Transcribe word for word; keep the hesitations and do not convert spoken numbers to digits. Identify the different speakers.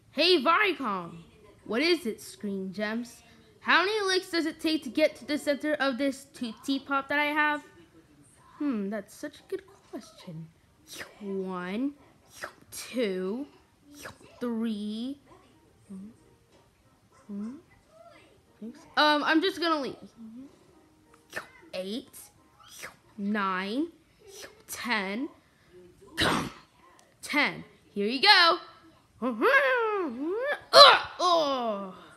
Speaker 1: Hey Viacom, what is it, Screen Gems? How many licks does it take to get to the center of this Tootsie Pop that I have? Hmm, that's such a good question. One, two, three. Um, I'm just gonna leave. Eight, nine, ten, ten. Here you go. Uh, oh.